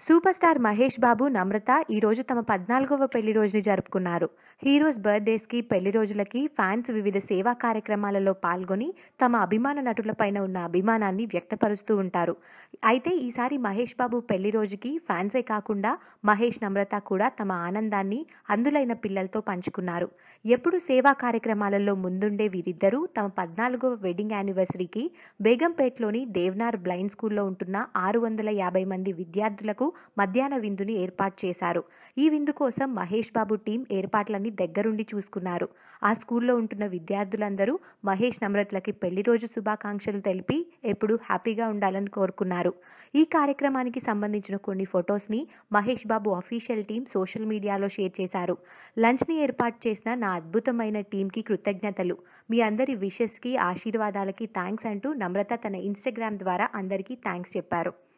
Super star Mahesh Babu, Namrata ఈరోజు తమ 14వ పెళ్లి రోజుని జరుపుకున్నారు. హీరోస్ బర్త్డేస్కి, పెళ్లి రోజులకి ఫ్యాన్స్ వివిధ సేవా కార్యక్రమాలలో పాల్గొని తమ అభిమాన నటులపైన ఉన్న అభిమానాన్ని వ్యక్తపరుస్తూ ఉంటారు. అయితే ఈసారి మహేష్ బాబు పెళ్లి రోజుకి ఫ్యాన్సే కాకుండా మహేష్, నమ్రత కూడా తమ ఆనందాన్ని అందులైన పిల్లలతో పంచుకున్నారు. ఎప్పుడు సేవా కార్యక్రమాలలో ముందుండే వీరిద్దరూ తమ 14వ వెడ్డింగ్ యానివర్సరీకి బేగంపేట్లోని దేవనార్ బ్లైండ్ స్కూల్లో ఉంటున్న 650 మంది విద్యార్థులకు మధ్యాహ్న విందుని ఏర్పాటు చేశారు. ఈ విందు కోసం మహేష్ బాబు టీం ఏర్పాట్లన్నీ దగ్గరుండి చూసుకున్నారు. ఆ స్కూల్లో ఉంటున్న విద్యార్థులందరూ మహేష్, నమ్రతలకి పెళ్లి రోజు శుభాకాంక్షలు తెలిపి ఎప్పుడూ హ్యాపీగా ఉండాలని కోరుకున్నారు. ఈ కార్యక్రమానికి సంబంధించిన కొన్ని ఫొటోస్ని Mahesh Babu official team social మీడియాలో షేర్ చేశారు. లంచ్ని ఏర్పాటు చేసిన నా అద్భుతమైన టీంకి కృతజ్ఞతలు. మీ అందరి విషెస్కి, ఆశీర్వాదాలకి థ్యాంక్స్ అంటూ నమ్రత తన ఇన్స్టాగ్రామ్ ద్వారా అందరికీ థ్యాంక్స్ చెప్పారు.